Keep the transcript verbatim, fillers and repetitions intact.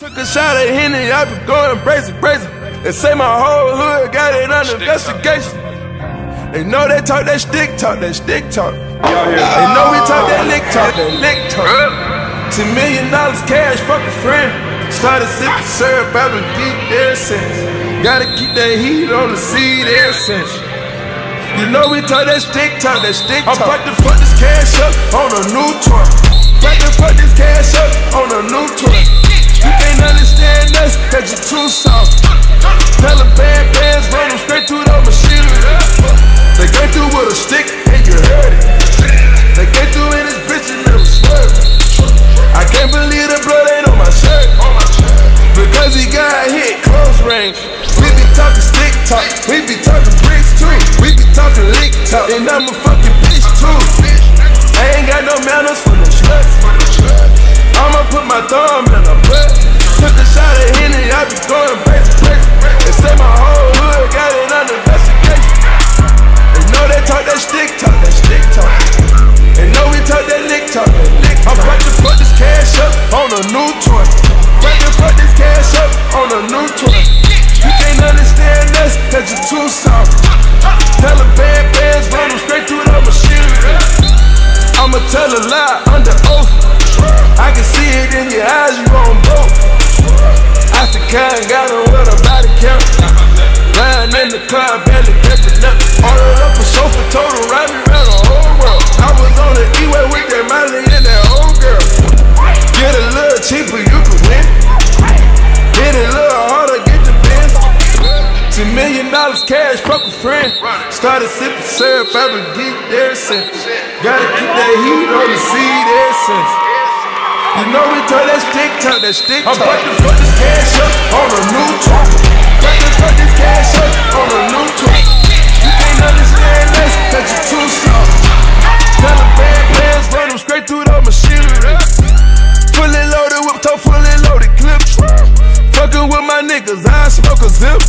Took a shot at Henny, I been going brazen, brazen. They say my whole hood got it under investigation. They know they talk that stick talk, that stick talk. They know we talk that lick talk, that lick talk. Ten million dollars cash, fuck a friend. Started sipping syrup, I've been geek ever since. Gotta keep that heat on the seed ever since. You know we talk that stick talk, that stick talk. I'm about to fuck this cash up on a new tour. About to fuck this cash up on a new tour. You can't understand us, cause you're too soft. Tell them bad bands, run them straight to the machinery. They came through with a stick, and you heard it. They came through in this bitch and never swerved. I can't believe the blood ain't on my shirt. Because he got hit close range. We be talking stick talk, we be talking bricks too. We be talking lick talk, and I'm a fucking bitch too. I ain't got no manners for no sluts. I'ma put my thumb in her butt. Took a shot at Henny, I be going crazy, crazy. They say my whole hood got it under investigation. They know they talk that stick talk, that stick talk. They know we talk that lick talk, that lick talk. I'm about to fuck this cash up on a new tour. About to fuck this cash up on a new tour. You can't understand us, cause you're too soft. Tell the bad bands, run them straight through the machinery. I'ma tell a lie under oath. I can see it in your eyes, you on both. I the kind got on with a body count. Lying in the car, barely catching up. Ordered up a sofa, told her ride me around the whole world. I was on the E-way with that Miley and that old girl. Get a little cheaper, you can win. Get it a little harder, get the bins. Ten million dollars cash, fuck a friend. Started sipping syrup, I've been geeked ever since. Gotta keep that heat on the seed ever since. You know we talk that stick talk, that stick talk. I'm about to fuck this cash up on a new tour. About to fuck this cash up on a new tour. You can't understand us, cause you're too soft. Tell the bad bands, run them straight through the machinery. Fully loaded, whip top, fully loaded clips. Fucking with my niggas, I smoke a zip.